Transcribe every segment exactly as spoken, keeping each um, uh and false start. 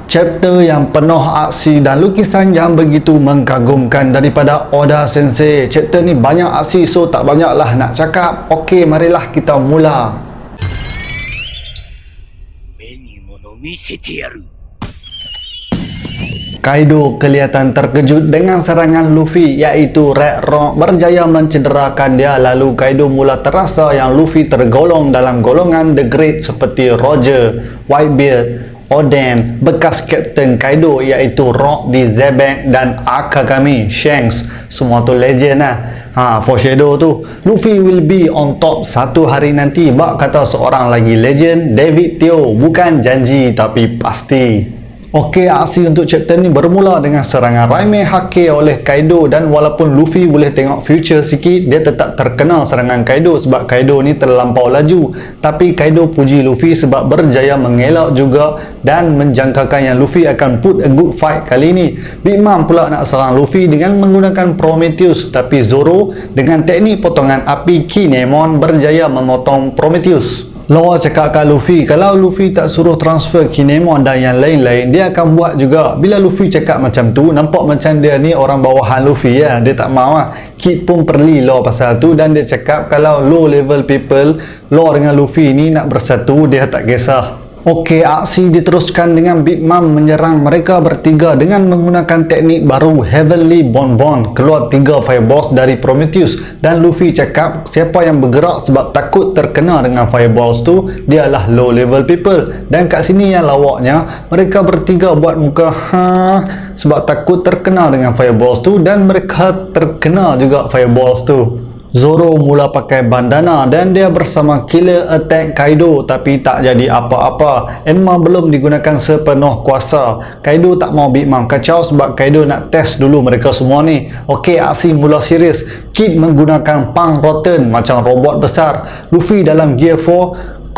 Chapter yang penuh aksi dan lukisan yang begitu mengagumkan daripada Oda Sensei. Chapter ni banyak aksi, so tak banyaklah nak cakap. Okey, marilah kita mula. Kaido kelihatan terkejut dengan serangan Luffy, iaitu Red Rock berjaya mencederakan dia. Lalu Kaido mula terasa yang Luffy tergolong dalam golongan The Great seperti Roger, Whitebeard, Oden, bekas Kapten Kaido iaitu Rock di Zebek dan Akagami, Shanks. Semua tu legend lah. Ha, foreshadow tu. Luffy will be on top satu hari nanti. Bak kata seorang lagi legend, David Teo. Bukan janji tapi pasti. Okey, aksi untuk chapter ni bermula dengan serangan Raime Hake oleh Kaido, dan walaupun Luffy boleh tengok future sikit, dia tetap terkena serangan Kaido sebab Kaido ni terlampau laju. Tapi Kaido puji Luffy sebab berjaya mengelak juga dan menjangkakan yang Luffy akan put a good fight kali ni. Big Mom pula nak serang Luffy dengan menggunakan Prometheus, tapi Zoro dengan teknik potongan api Kinemon berjaya memotong Prometheus. Law cakap kat Luffy, kalau Luffy tak suruh transfer Kinemon dan yang lain-lain, dia akan buat juga. Bila Luffy cakap macam tu, nampak macam dia ni orang bawahan Luffy ya. Dia tak mahu lah. Kid pun perli Law pasal tu, dan dia cakap kalau low level people, Law dengan Luffy ni nak bersatu, dia tak kisah. Okey, aksi diteruskan dengan Big Mom menyerang mereka bertiga dengan menggunakan teknik baru Heavenly Bonbon. Keluar tiga fireballs dari Prometheus, dan Luffy cakap siapa yang bergerak sebab takut terkena dengan fireballs tu, dialah low level people. Dan kat sini yang lawaknya, mereka bertiga buat muka ha sebab takut terkena dengan fireballs tu, dan mereka terkena juga fireballs tu. Zoro mula pakai bandana dan dia bersama Killer attack Kaido, tapi tak jadi apa-apa. Enma belum digunakan sepenuh kuasa. Kaido tak mau Big Mom kacau sebab Kaido nak test dulu mereka semua ni. Okey, aksi mula serius. Kid menggunakan Pang Rotten macam robot besar. Luffy dalam Gear four,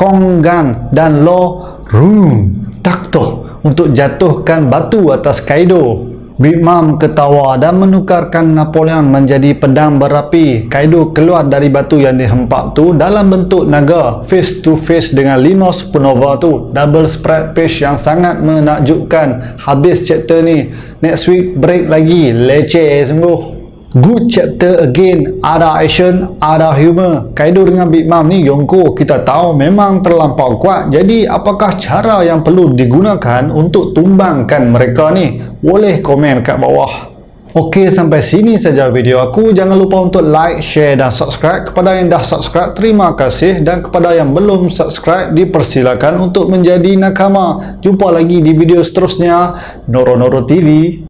Kongan dan Law Room Takto untuk jatuhkan batu atas Kaido. Big Mom ketawa dan menukarkan Napoleon menjadi pedang berapi. Kaido keluar dari batu yang dihempap tu dalam bentuk naga, face to face dengan lima supernova tu. Double spread page yang sangat menakjubkan. Habis chapter ni. Next week break lagi. Leceh sungguh. Good chapter again. Ada action, ada humor. Kaido dengan Big Mom ni Yonko kita tahu memang terlampau kuat. Jadi apakah cara yang perlu digunakan untuk tumbangkan mereka ni? Boleh komen kat bawah. Okey, sampai sini saja video aku. Jangan lupa untuk like, share dan subscribe. Kepada yang dah subscribe, terima kasih. Dan kepada yang belum subscribe, dipersilakan untuk menjadi nakama. Jumpa lagi di video seterusnya. Noro Noro T V.